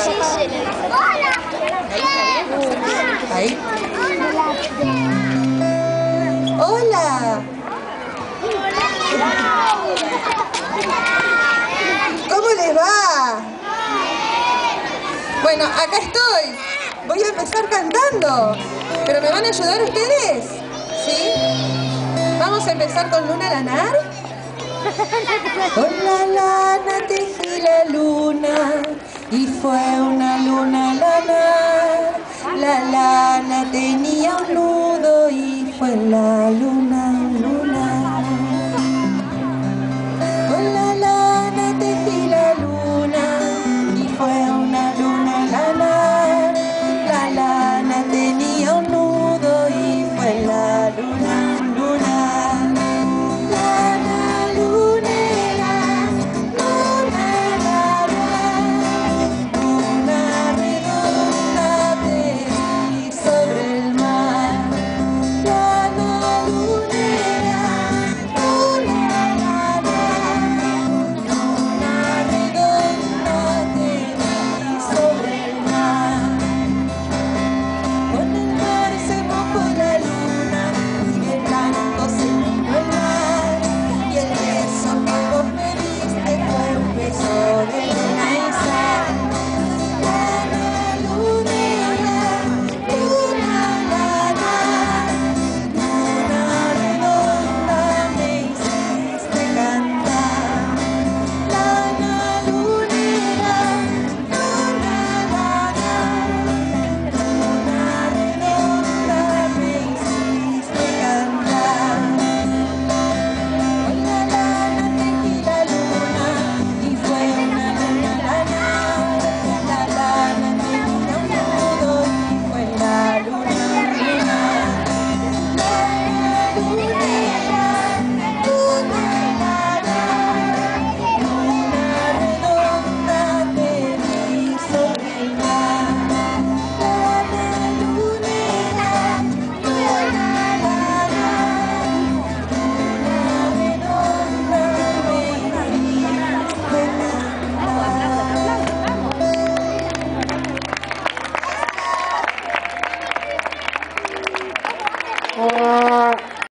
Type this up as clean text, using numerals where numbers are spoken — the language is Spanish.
Ahí. Hola. ¿Cómo les va? Bueno, acá estoy. Voy a empezar cantando. ¿Pero me van a ayudar ustedes? ¿Sí? Vamos a empezar con Luna Lanar. Con la lana tejí la luna y fue una luna lanar. La lana tenía un nudo y fue la luna.